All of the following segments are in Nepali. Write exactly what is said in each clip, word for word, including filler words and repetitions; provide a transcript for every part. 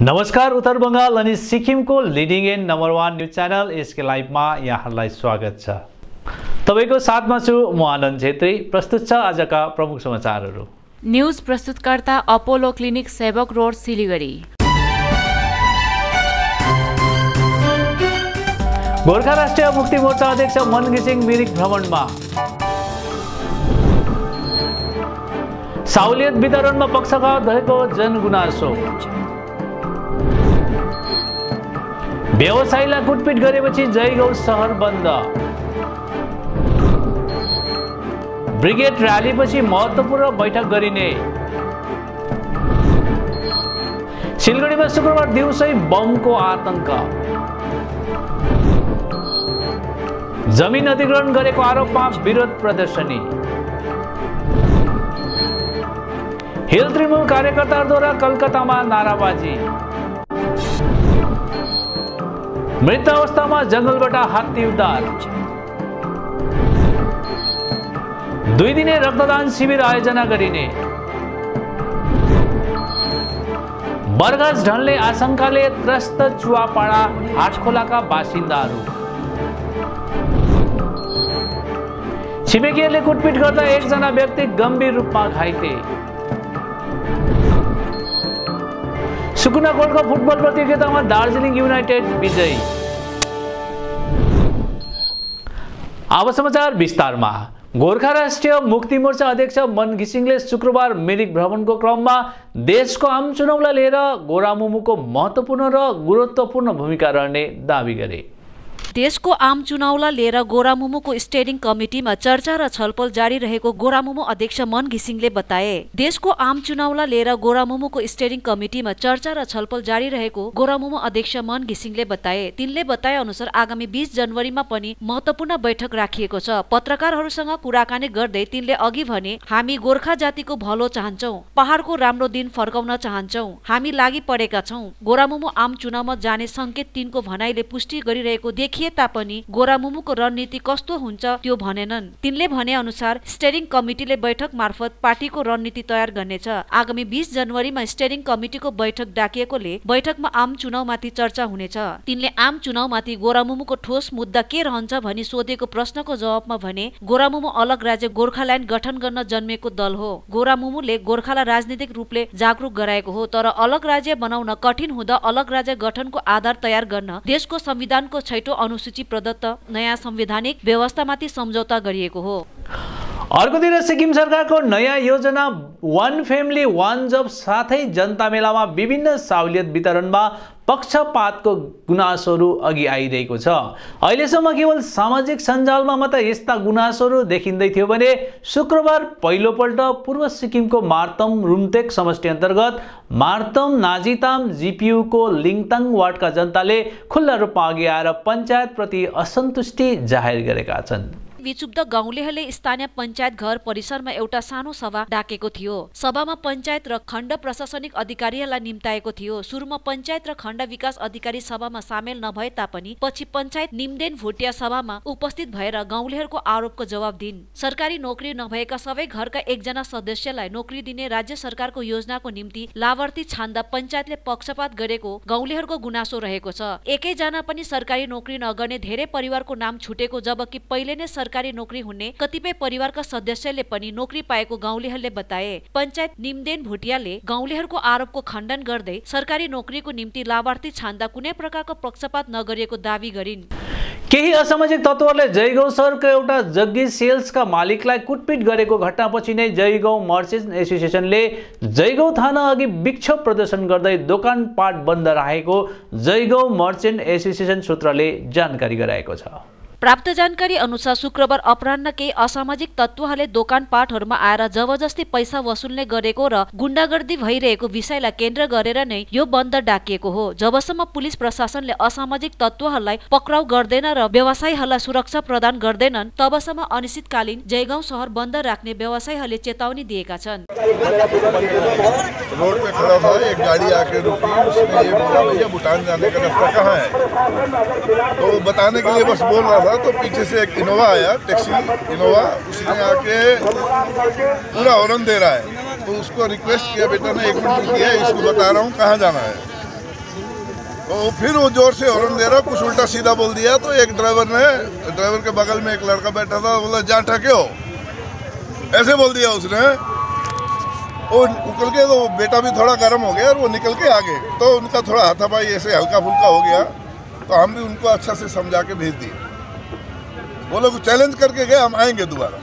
नमस्कार, उत्तर बंगाल अनि सिक्किमको leading and number one news channel SK लाइभमा यहाँहरूलाई स्वागत छ। तपाईको साथमा छु म आनन्द छेत्री। प्रस्तुत छ आजका प्रमुख समाचारहरू। न्युज प्रस्तुतकर्ता Apollo clinic Sevoke road Siliguri. Gorkha Rashtriya Mukti मोर्चा अध्यक्ष मन घिसिङ मिरिक भ्रमणमा। साहुलियत वितरणमा पक्षघात भएको जनगुनासो। व्यवसायीलाई कुटपिट गरेपछि जयगाउँ शहर बन्द। ब्रिगेड र्यालीपछि महत्त्वपूर्ण बैठक गरिने। सिलगढीमा शुक्रबार दिउँसै बमको आतंक। जमिन अधिग्रहण गरेको आरोपमा विरोध प्रदर्शनी। हिल तृणमूल कार्यकर्ताद्वारा कलकत्तामा नाराबाजी। मृत अवस्थामा जंगलबाट हात्ती उद्धार। दुई दिने रक्तदान शिविर आयोजना गरिने। बरगाछ ढल्ने आशंकाले त्रस्त चुवापाडा हाटखोलाका बासिन्दाहरू। छिमेकीहरूले कुटपिट गर्दा एकजना व्यक्ति गम्भीर रूपमा घाइते। सुकुना गोल्ड कप फुटबल प्रतियोगितामा दार्जिलिङ युनाइटेड विजयी। अब समाचार विस्तारमा। गोर्खा राष्ट्रिय मुक्ति मोर्चा अध्यक्ष मन घिसिङले शुक्रबार मिरिक भ्रमणको क्रममा देशको आम चुनावलाई लिएर गोरामुमुको महत्त्वपूर्ण र गुरुत्वपूर्ण भूमिका रहने दावी गरे। देशको आम चुनावलाई लिएर गोरामुमुको स्टेयरिङ कमिटीमा चर्चा र छलफल जारी रहेको गोरामुमु अध्यक्ष मन घिसिङले बताए। देशको आम चुनावलाई लिएर गोरामुमुको स्टेयरिङ कमिटीमा चर्चा र छलफल जारी रहेको गोरामुमु अध्यक्ष मन घिसिङले बताए। तिनले बताए अनुसार आगामी बीस जनवरीमा पनि महत्त्वपूर्ण बैठक राखिएको छ। पत्रकारहरूसँग कुराकानी गर्दै तिनले अघि भने, हामी गोर्खा जातिको भलो चाहन्छौं, पहाडको राम्रो दिन फर्काउन चाहन्छौं, हामी लागि परेका छौं। गोरामुमु आम चुनावमा जाने संकेत तिनको भनाइले पुष्टि गरिरहेको देखिए तापनि गोरामुमुको रणनीति कस्तो हुन्छ त्यो भनेनन्। तिनले भने अनुसार स्टेयरिङ कमिटीले बैठक मार्फत पार्टीको रणनीति तयार गर्नेछ। आगामी बीस जनवरीमा स्टेयरिङ कमिटीको बैठक डाकिएकोले बैठकमा आम चुनावमाथि चर्चा हुनेछ। तिनले आम चुनावमाथि गोरामुमुको ठोस मुद्दा के रहन्छ भनी सोधेको प्रश्नको जवाबमा भने, गोरामुमु अलग राज्य गोर्खाल्यान्ड गठन गर्न जन्मेको दल हो। गोरामुमुले गोर्खालाई राजनीतिक रूपले जागरुक गराएको हो, तर अलग राज्य बनाउन कठिन हुँदा अलग राज्य गठनको आधार तयार गर्न देशको संविधानको छैटौं अनुसूची प्रदत्त नयाँ संवैधानिक व्यवस्थामाथि सम्झौता गरिएको हो। अर्कोतिर सिक्किम सरकारको नयाँ योजना वान फ्यामिली वान जब साथै जनता मेलामा विभिन्न सहुलियत वितरणमा पक्षपातको गुनासोहरू अघि आइरहेको छ। अहिलेसम्म केवल सामाजिक सञ्जालमा मात्र यस्ता गुनासोहरू देखिँदै थियो भने शुक्रबार पहिलोपल्ट पूर्व सिक्किमको मार्तम रुम्तेक समष्टि अन्तर्गत मार्तम नाजिताम जिपियुको लिङताङ वार्डका जनताले खुल्ला रूपमा अघि आएर पञ्चायतप्रति असन्तुष्टि जाहेर गरेका छन्। विक्षुब्ध गाउँलेहरूले स्थानीय पञ्चायत घर परिसरमा एउटा सानो सभा डाकेको थियो। सभामा पञ्चायत र खण्ड प्रशासनिक अधिकारीहरूलाई निम्ताएको थियो। सुरुमा पञ्चायत र खण्ड विकास अधिकारी सभामा सामेल नभए तापनि पछि पञ्चायत निम्देन भोटिया सभामा उपस्थित भएर गाउँलेहरूको आरोपको जवाब दिन्। सरकारी नोकरी नभएका सबै घरका एकजना सदस्यलाई नोकरी दिने राज्य सरकारको योजनाको निम्ति लाभार्थी छान्दा पञ्चायतले पक्षपात गरेको गाउँलेहरूको गुनासो रहेको छ। एकैजना पनि सरकारी नोकरी नगर्ने धेरै परिवारको नाम छुटेको, जबकि पहिले नै सरकारी नोकरी हुने कतिपय परिवारका सदस्यले पनि नोकरी पाएको गाउँलेहरूले बताए। पञ्चायत निम्देन भोटियाले गाउँलेहरूको आरोपको खण्डन गर्दै सरकारी नोकरीको निम्ति लाभार्थी छान्दा कुनै प्रकारको पक्षपात नगरिएको दावी गरिन्। केही असामाजिक तत्त्वहरूले जयगाउँ शहरको एउटा जग्गी सेल्सका मालिकलाई कुटपिट गरेको घटनापछि नै जयगाउँ मर्चेन्ट एसोसिएसनले जयगाउँ थाना अघि विक्षोभ प्रदर्शन गर्दै दोकानपाट बन्द राखेको जयगाउँ मर्चेन्ट एसोसिएसन सूत्रले जानकारी गराएको छ। प्राप्त जानकारी अनुसार शुक्रबार अपराह्न केही असामाजिक तत्त्वहरूले दोकानपाटहरूमा आएर जबरजस्ती पैसा वसुल्ने गरेको र गुण्डागर्दी भइरहेको विषयलाई केन्द्र गरेर नै यो बन्द डाकिएको हो। जबसम्म पुलिस प्रशासनले असामाजिक तत्त्वहरूलाई पक्राउ गर्दैन र व्यवसायीहरूलाई सुरक्षा प्रदान गर्दैनन् तबसम्म अनिश्चितकालीन जयगाउँ शहर बन्द राख्ने व्यवसायीहरूले चेतावनी दिएका छन्। रोड पे खड़ा था, एक गाड़ी आके रुकी, उसने ये बोला भैया भूटान जाने का रास्ता कहाँ है, तो बताने के लिए बस बोल रहा था। तो पीछे से एक इनोवा आया, टैक्सी इनोवा, उसने आके पूरा हॉर्न दे रहा है। तो उसको रिक्वेस्ट किया, बेटा ने एक मिनट रुकिए, इसको बता रहा हूँ कहाँ जाना है। तो फिर वो जोर से हॉर्न दे रहा, कुछ उल्टा सीधा बोल दिया। तो एक ड्राइवर ने, ड्राइवर के बगल में एक लड़का बैठा था, बोला जा ठके हो, ऐसे बोल दिया उसने। वो निकल के, तो बेटा भी थोड़ा गर्म हो गया और वो निकल के आ गए। तो उनका थोड़ा हाथापाई ऐसे हल्का फुल्का हो गया। तो हम भी उनको अच्छा से समझा के भेज दिए। वो लोग चैलेंज करके गए हम आएंगे दोबारा।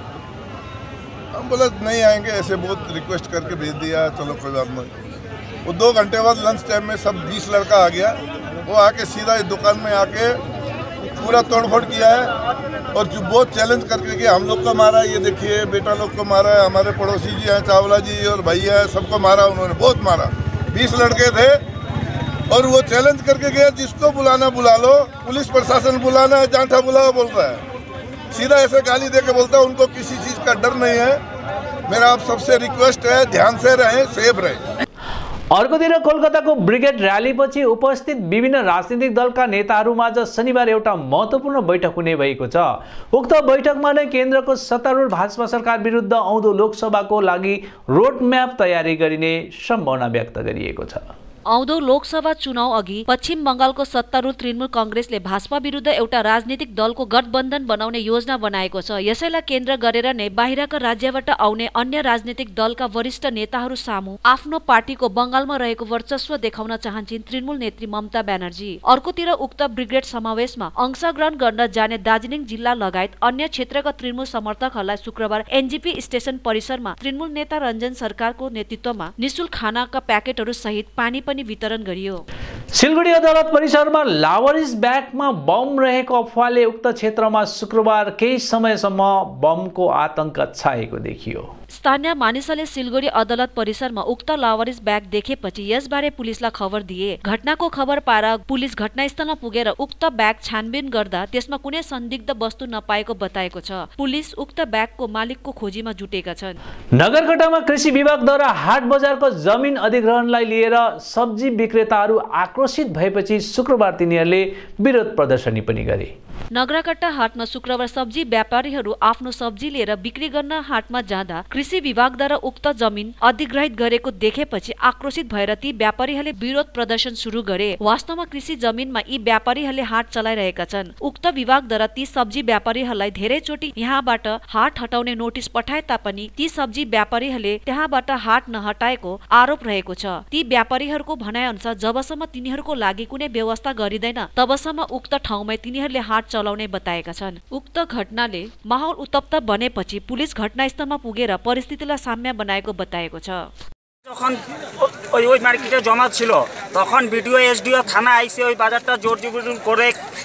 हम बोला नहीं आएंगे, ऐसे बहुत रिक्वेस्ट करके भेज दिया। चलो कोई बात नहीं। वो दो घंटे बाद लंच टाइम में सब बीस लड़का आ गया। वो आके सीधा इस दुकान में आके पूरा तोड़फोड़ किया है और जो बहुत चैलेंज करके गया, हम लोग को मारा, ये देखिए बेटा लोग को मारा है, हमारे पड़ोसी जी हैं चावला जी और भैया है, सबको मारा उन्होंने, बहुत मारा। बीस लड़के थे और वो चैलेंज करके गया, जिसको बुलाना बुला लो, पुलिस प्रशासन बुलाना है, जांठा बुलाओ बोलता है। सीधा ऐसे गाली दे के बोलता है। उनको किसी चीज़ का डर नहीं है। मेरा आप सबसे रिक्वेस्ट है, ध्यान से रहें, सेफ रहें। अर्कोतिर कोलकाताको ब्रिगेड र्यालीपछि उपस्थित विभिन्न राजनीतिक दलका नेताहरूमाझ शनिबार एउटा महत्त्वपूर्ण बैठक हुने भएको छ। उक्त बैठकमा नै केन्द्रको सत्तारूढ भाजपा सरकार विरुद्ध आउँदो लोकसभाको लागि रोडम्याप तयारी गरिने सम्भावना व्यक्त गरिएको छ। आउँदो लोकसभा चुनाव अघि पश्चिम बंगालको सत्तारूढ तृणमूल कांग्रेसले भाजपा विरुद्ध एउटा राजनीतिक दलको गठबन्धन बनाउने योजना बनाएको छ। यसैलाई केन्द्र गरेर नै बाहिरका राज्यबाट आउने अन्य राजनीतिक दलका वरिष्ठ नेताहरू सामु आफ्नो पार्टीको बंगालमा रहेको वर्चस्व देखाउन चाहन्छन् तृणमूल नेत्री ममता ब्यानर्जी। अर्कोतिर उक्त ब्रिगेड समावेशमा अंशग्रहण गर्न जाने दार्जिलिङ जिल्ला लगायत अन्य क्षेत्रका तृणमूल समर्थकहरूलाई शुक्रबार एनजेपी स्टेशन परिसरमा तृणमूल नेता रञ्जन सरकारको नेतृत्वमा निशुल्क खानाका प्याकेटहरू सहित पानी पनि वितरण गरियो। सिलगढी अदालत परिसरमा लावारिस ब्यागमा बम रहेको अफवाहले उक्त क्षेत्रमा शुक्रबार केही समयसम्म बमको आतंक छाएको देखियो। स्थानीय मानिसहरूले सिलगढी अदालत परिसरमा उक्त लावारिस ब्याग देखेपछि यसबारे पुलिसलाई खबर दिए। घटनाको खबर पाएर पुलिस घटनास्थलमा पुगेर उक्त ब्याग छानबिन गर्दा त्यसमा कुनै संदिग्ध वस्तु नपाएको बताएको छ। पुलिस उक्त ब्यागको मालिकको खोजीमा जुटेका छन्। नगरकटामा कृषि विभागद्वारा हाट बजारको जमिन अधिग्रहणलाई लिएर सब्जी विक्रेताहरू आक्रोशित भएपछि शुक्रबार तिनीहरूले विरोध प्रदर्शनी पनि गरे। नगरकट्टा हाटमा शुक्रबार सब्जी व्यापारीहरू आफ्नो सब्जी लिएर बिक्री गर्न हाटमा जाँदा कृषि विभागद्वारा उक्त जमिन अधिग्रहित गरेको देखेपछि आक्रोशित भएर ती व्यापारीहरूले विरोध प्रदर्शन सुरु गरे। वास्तवमा कृषि जमिनमा यी व्यापारीहरूले हाट चलाइरहेका छन्। उक्त विभागद्वारा ती सब्जी व्यापारीहरूलाई धेरैचोटि यहाँबाट हाट हटाउने नोटिस पठाए तापनि ती सब्जी व्यापारीहरूले त्यहाँबाट हाट नहटाएको आरोप रहेको छ। ती व्यापारीहरूको भनाइ अनुसार जबसम्म तिनीहरूको लागि कुनै व्यवस्था गरिँदैन तबसम्म उक्त ठाउँमै तिनीहरूले हाट चलाउने बताएका छन्। उक्त घटनाले माहौल उत्तप्त बनेपछि पुलिस घटनास्थलमा पुगेर परिस्थितिलाई साम्य बनाएको बताएको छ। যখন ওই ওই মার্কেটে জমা ছিল তখন বিডিও এসডিও থানা আইসে ওই বাজারটা জোর জবরদস্তি করে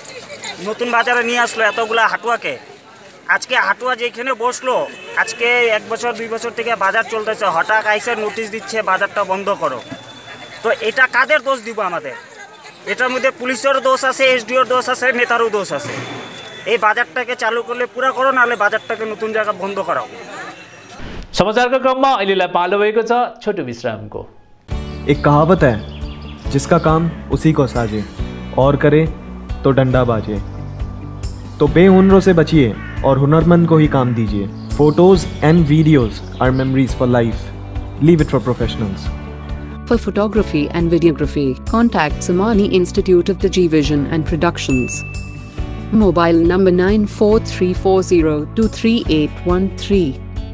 নতুন বাজারে নিয়ে আসলো এতগুলা হাটুয়াকে। আজকে হাটুয়া যেখানে বসলো আজকে এক বছর দুই বছর থেকে বাজার চলতেছে, হঠাৎ আইসে নোটিশ দিচ্ছে বাজারটা বন্ধ করো। তো এটা কাদের দোষ দিব? আমাদের এটার মধ্যে পুলিশের দোষ আছে, এসডিওর দোষ আছে, নেতারও দোষ আছে। এই বাজারটাকে চালু করলে পুরা করো, নাহলে বাজারটাকে নতুন জায়গা বন্ধ করাও। समाचारको क्रममा अहिलेलाई पालो भएको छ छोटो विश्रामको। एक कहावत है, जिसका काम उसी को साजे और करे तो डंडा बाजे। तो बेहुनरों से बचिए और हुनरमंद को ही काम दीजिए। Photos and videos are memories for life. Leave it for professionals. For photography and videography, contact Samani Institute of the G Vision and Productions. Mobile number nine four three four zero two three eight one three.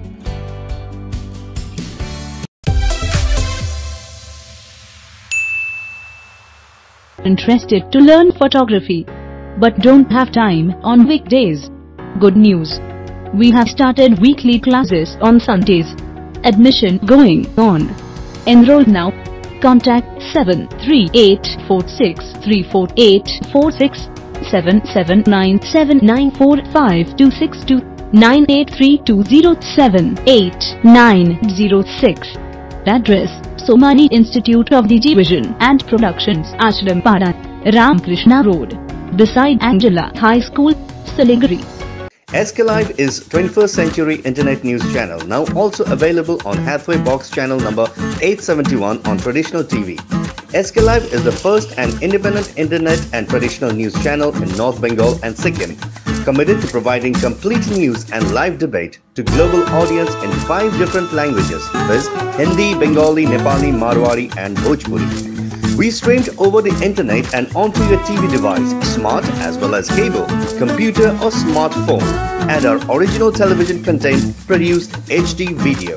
Interested to learn photography but don't have time on weekdays? Good news! We have started weekly classes on Sundays. Admission going on. Enroll now. Contact seven three eight four six three four eight four six, seven seven nine seven nine four five two six two, nine eight three two zero seven eight nine zero six. Address: Somani Institute of the G Vision and Productions, Ashrampara, Ramkrishna Road, beside Angela High School, Siliguri. S K Live is twenty-first century internet news channel, now also available on Hathway Box channel number eight seventy-one on traditional T V. S K Live is the first and independent internet and traditional news channel in North Bengal and Sikkim, committed to providing complete news and live debate to global audience in five different languages, viz. Hindi, Bengali, Nepali, Marwari and Bhojpuri. We streamed over the internet and onto your T V device, smart as well as cable, computer or smartphone, and our original television content produced H D video.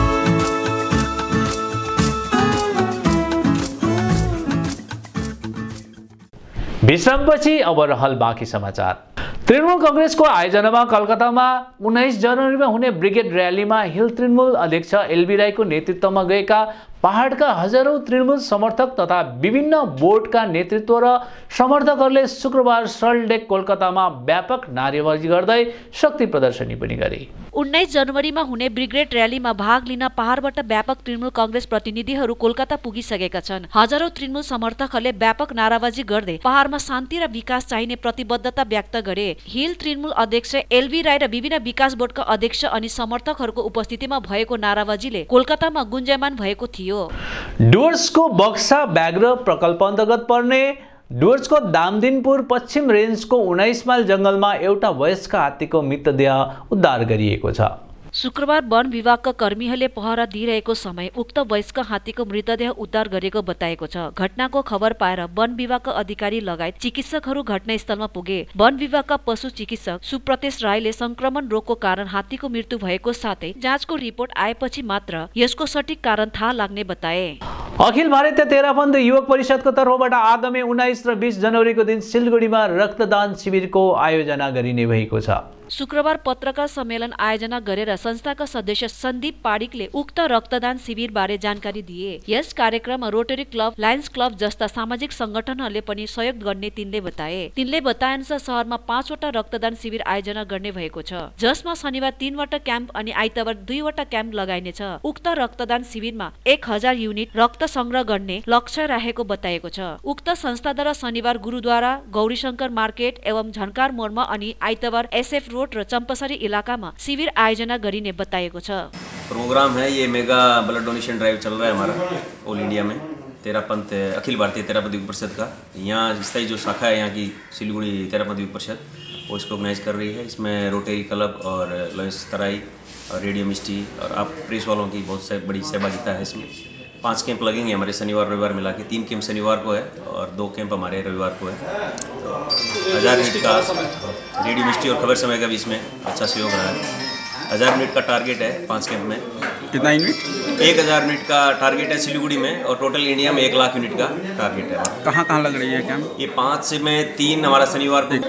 विश्रामपछि अब रहल बाँकी समाचार। तृणमूल कांग्रेसको आयोजनामा कलकत्तामा उन्नाइस जनवरीमा हुने ब्रिगेड र्यालीमा हिल तृणमूल अध्यक्ष एलबी राईको नेतृत्वमा गएका पहाडका हजारौं तृणमूल समर्थक तथा विभिन्न बोर्डका नेतृत्व र समर्थकहरूले शुक्रबार सल्टलेक कोलकातामा व्यापक नारेबाजी गर्दै शक्ति प्रदर्शनी पनि गरे। उन्नाइस जनवरीमा हुने ब्रिगेड र्यालीमा भाग लिन पहाडबाट व्यापक तृणमूल कांग्रेस प्रतिनिधिहरू कोलकाता पुगिसकेका छन्। हजारौं तृणमूल समर्थकहरूले व्यापक नाराबाजी गर्दै पहाडमा शान्ति र विकास चाहिने प्रतिबद्धता व्यक्त गरे। हिल तृणमूल अध्यक्ष एलबी राई र विभिन्न विकास बोर्डका अध्यक्ष अनि समर्थकहरूको उपस्थितिमा भएको नाराबाजीले कोलकातामा गुन्जयमान भएको थियो। डुवर्सको बक्सा व्याघ्र प्रकल्प अन्तर्गत पर्ने डुवर्सको दामदिनपुर पश्चिम रेन्जको उन्नाइस माइल जंगलमा एउटा वयस्क हात्तीको मृतदेह उद्धार गरिएको छ। शुक्रबार वन विभागका कर्मीहरूले पहरा दिइरहेको समय उक्त वयस्क हात्तीको मृतदेह उद्धार गरेको बताएको छ। घटनाको खबर पाएर वन विभागका अधिकारी लगायत चिकित्सकहरू घटनास्थलमा पुगे। वन विभागका पशु चिकित्सक सुप्रतेश राईले संक्रमण रोगको कारण हात्तीको मृत्यु भएको साथै जाँचको रिपोर्ट आएपछि मात्र यसको सठिक कारण थाहा लाग्ने बताए। अखिल भारतीय तेरापन्थ युवक परिषदको तर्फबाट आगामी उन्नाइस र बीस जनवरीको दिन सिलगढीमा रक्तदान शिविरको आयोजना गरिने भएको छ। शुक्रबार पत्रकार सम्मेलन आयोजना गरेर संस्थाका सदस्य सन्दीप पाडिकले उक्त रक्तदान शिविर बारे जानकारी दिए। यस कार्यक्रममा रोटरी क्लब, लायन्स क्लब जस्ता सामाजिक संगठनहरूले पनि सहयोग गर्ने तिनले बताए। तिनले बताएअनुसार शहरमा पाँचवटा रक्तदान शिविर आयोजना गर्ने भएको छ, जसमा शनिबार तीनवटा क्याम्प अनि आइतबार दुईवटा क्याम्प लगाइनेछ। उक्त रक्तदान शिविरमा एक हजार युनिट रक्त संग्रह गर्ने लक्ष्य राखेको बताएको छ। उक्त संस्थाद्वारा शनिबार गुरुद्वारा, गौरीशंकर मार्केट एवं झन्कार मोडमा अनि आइतबार एसएफ रोड र चम्पासरी इलाकामा शिविर आयोजना गरिने बताएको छ। प्रोग्राम है ये मेगा ब्लड डोनेशन ड्राइव चल रहा है हमारा ऑल इंडिया में तेरापंथ अखिल भारतीय तेरापंथ युवक परिषद का। यहाँ स्थायी जो शाखा है यहाँ की सिलीगुड़ी तेरापंथ युवक परिषद वो इसको ऑर्गेनाइज कर रही है। इसमें रोटरी क्लब और लॉयंस तराई और रेडियो मिस्टी और आप प्रेस वालों की बहुत बड़ी सहभागिता है। इसमें पांच कैंप लगेंगे हमारे शनिवार रविवार मिला के। तीन कैंप शनिवार को है और दो कैंप हमारे रविवार को है। तो हज़ार मिनट का रेडियो मिस्टी और खबर समय का भी इसमें अच्छा सहयोग रहा है। हज़ार मिनट का टारगेट है पांच कैंप में। कितना यूनिट? एक हज़ार मिनट का टारगेट है सिलीगुड़ी में और टोटल इंडिया में एक लाख यूनिट का टारगेट है। कहाँ कहाँ लग रही है कैंप? ये पाँच में तीन हमारा शनिवार को।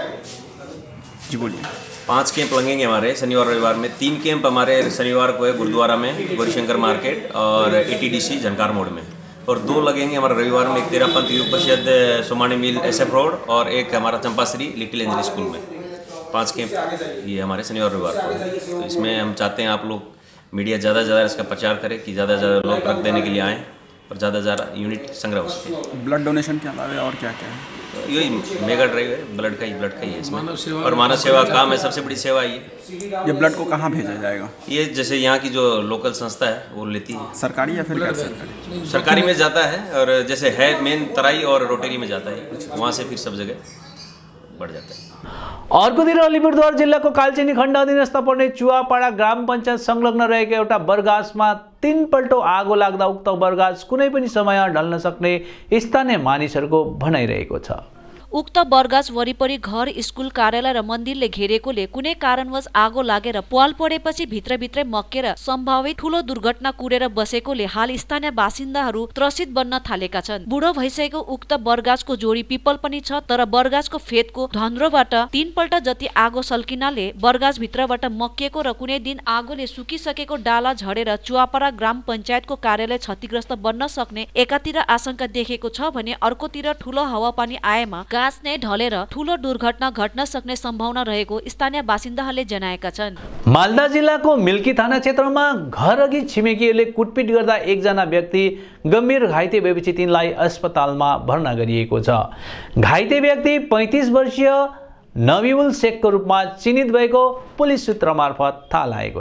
जी बोलिए। पांच कैंप लगेंगे हमारे शनिवार रविवार में। तीन कैंप हमारे शनिवार को है गुरुद्वारा में, गौरीशंकर मार्केट और एटीडीसी झनकार मोड़ में, और दो लगेंगे हमारा रविवार में। एक तेरापंथ युवक परिषद सोमानी मिल एसएफ रोड और एक हमारा चंपाश्री लिटिल एंजल स्कूल में। पांच कैंप ये हमारे शनिवार रविवार को है। तो इसमें हम चाहते हैं आप लोग मीडिया ज़्यादा से ज़्यादा इसका प्रचार करें कि ज़्यादा से ज़्यादा लोग रक्त देने के लिए आएँ और ज़्यादा से ज़्यादा यूनिट संग्रह हो सके। ब्लड डोनेशन के अलावा और क्या क्या है? तो यही मेगा ड्राइव है, ब्लड का ही ब्लड का ही है इसमें। और मानव सेवा काम है, सबसे बड़ी सेवा ये। ये ब्लड को कहाँ भेजा जाएगा? ये जैसे यहाँ की जो लोकल संस्था है वो लेती है। सरकारी या फिर क्या सरकारी? सरकारी में जाता है और जैसे है मेन तराई और रोटरी में जाता है, वहाँ से फिर सब जगह बढ़ जाता है। अर्कोतिर अलिपुरद्वार जिल्लाको कालचिनी खण्ड अधीनस्थ पर्ने चुवापाडा ग्राम पञ्चायत संलग्न रहेको एउटा बरगाछमा तीन पल्टो आगो लाग्दा उक्त बरगाछ कुनै पनि समय ढल्न सक्ने स्थानीय मानिसहरूको भनाइरहेको छ। उक्त बरगाछ वरिपरि घर, स्कुल, कार्यालय र मन्दिरले घेरेकोले कुनै कारणवश आगो लागेर प्वाल परेपछि भित्रभित्रै मक्केर सम्भावित ठूलो दुर्घटना कुरेर बसेकोले हाल स्थानीय बासिन्दाहरू त्रसित बन्न थालेका छन्। बुढो भइसकेको उक्त बरगाछको जोडी पिपल पनि छ, तर बरगाछको फेदको धन्द्रोबाट तीन पल्ट जति आगो सल्किनाले बरगाछ भित्रबाट मक्किएको र कुनै दिन आगोले सुकिसकेको डाला झरेर चुवापाडा ग्राम पञ्चायतको कार्यालय क्षतिग्रस्त बन्न सक्ने एकातिर आशंका देखेको छ भने अर्कोतिर ठूलो हावापानी आएमा गाछ नै ढलेर ठूलो दुर्घटना घट्न सक्ने सम्भावना रहेको स्थानीय बासिन्दाहरूले जनाएका छन्। मालदा जिल्लाको मिल्की थाना क्षेत्रमा घर अघि छिमेकीहरूले कुटपिट गर्दा एकजना व्यक्ति गम्भीर घाइते भएपछि तिनलाई अस्पतालमा भर्ना गरिएको छ। घाइते व्यक्ति पैंतीस वर्षीय नबीउल शेखको रूपमा चिनित भएको पुलिस सूत्र मार्फत थाहा लागेको छ।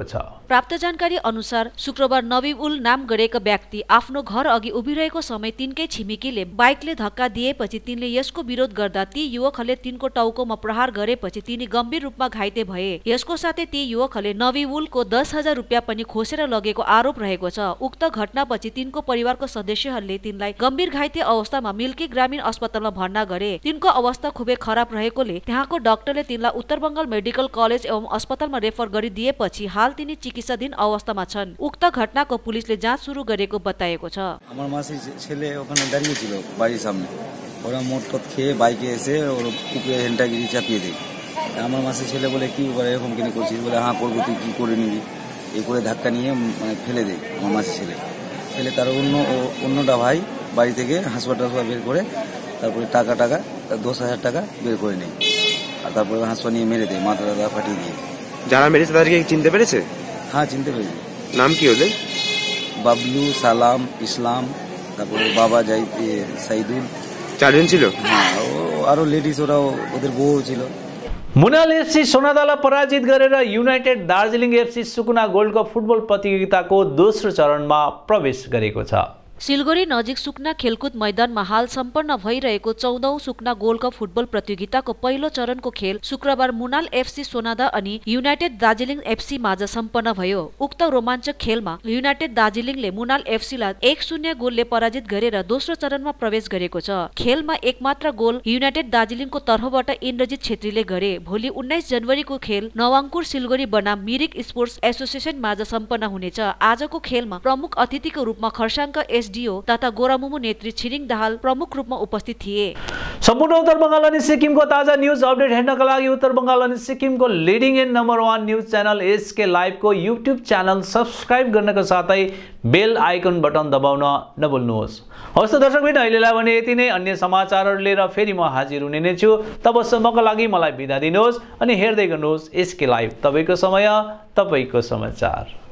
प्राप्त जानकारी अनुसार शुक्रबार नबी उल नाम गरेका व्यक्ति आफ्नो घर अघि उभिरहेको समय तिनकै छिमेकीले बाइकले धक्का दिएपछि तिनले यसको विरोध गर्दा ती युवकहरूले तिनको टाउकोमा प्रहार गरेपछि तिनी गम्भीर रूपमा घाइते भए। यसको साथै ती युवकहरूले नबी उलको दस हजार रुपियाँ पनि खोसेर लगेको आरोप रहेको छ। उक्त घटनापछि तिनको परिवारको सदस्यहरूले तिनलाई गम्भीर घाइते अवस्थामा मिल्की ग्रामीण अस्पतालमा भर्ना गरे। तिनको अवस्था खुबै खराब रहेकोले त्यहाँको डाक्टरले तिनलाई उत्तर बंगाल मेडिकल कलेज एवं अस्पतालमा रेफर गरिदिएपछि हाल तिनी चिकित्साधीन अवस्थामा छन्। उक्त घटनाको पुलिसले जाँच सुरु गरेको बताएको छ। আমার মাসি ছেলে ওখানে দাঁড়িয়ে ছিল বাড়ির সামনে, ওরা মোট টট খেয়ে বাইকে এসে ওর কুপে হেন্টাগিরি চাপিয়ে দেয়। আমার মাসি ছেলে বলে কি করে এরকম কিনে করছিস, বলে হ্যাঁ করবো, তুই কি করে নিবি, এই করে ধাক্কা নিয়ে মানে ফেলে দেয় আমার মাসি ছেলে। ফেলে তার অন্য অন্যটা ভাই বাড়ি থেকে হাসপাতাল বের করে তারপরে টাকা টাকা দশ হাজার টাকা বের করে নেয়, আর তারপরে হাসপাতাল নিয়ে মেরে দেয়, মাথা টাকা ফাটিয়ে দিয়ে। যারা মেরেছে তাদেরকে চিনতে পেরেছে? হ্যাঁ চিনতে পেরেছে। নাম কি ওদের? বাবলু, সালাম, ইসলাম, তারপরে বাবা যাই সাইদুল, চারজন ছিল। হ্যাঁ আরো লেডিস, ওরাও ওদের বউ ছিল। मुनाल एफसी सोनादालाई पराजित गरेर united Darjeeling FC Sukna gold cup football प्रतियोगिताको दोस्रो चरणमा प्रवेश गरेको छ। सिलगढी नजिक सुकना खेलकुद मैदानमा हाल सम्पन्न भइरहेको चौधौं सुकना गोल्ड कप फुटबल प्रतियोगिताको पहिलो चरणको खेल शुक्रबार मुनाल एफसी सोनादा अनि युनाइटेड दार्जिलिङ एफसी माझ सम्पन्न भयो। उक्त रोमाञ्चक खेलमा युनाइटेड दार्जिलिङले मुनाल एफसीलाई एक शून्य गोलले पराजित गरेर दोस्रो चरणमा प्रवेश गरेको छ। खेलमा एकमात्र गोल युनाइटेड दार्जिलिङको तर्फबाट इन्द्रजित छेत्रीले गरे। भोलि उन्नाइस जनवरीको खेल नवाङ्कुर सिलगढी बनाम मिरिक स्पोर्ट्स एसोसिएसन माझ सम्पन्न हुनेछ। आजको खेलमा प्रमुख अतिथिको रूपमा खरसाङका एस तथा गोरामुमु नेत्री छिरिङ दाहाल प्रमुख रूपमा उपस्थित थिए। सम्पूर्ण उत्तर बंगाल अनि सिक्किमको ताजा न्यूज अपडेट हेर्नका लागि उत्तर बंगाल अनि सिक्किमको leading and number one news channel SK लाइभको युट्युब च्यानल सब्स्क्राइब गर्नका साथै बेल आइकन बटन दबाउन नभुल्नुहोस्। हवस् त दर्शकबिन, अहिलेलाई भने यति नै। अन्य समाचारहरू लिएर फेरि म हाजिर हुने नै छु। तबसम्मका लागि मलाई बिदा दिनुहोस् अनि हेर्दै गर्नुहोस् एसके लाइभ। तपाईको समय, तपाईको समाचार।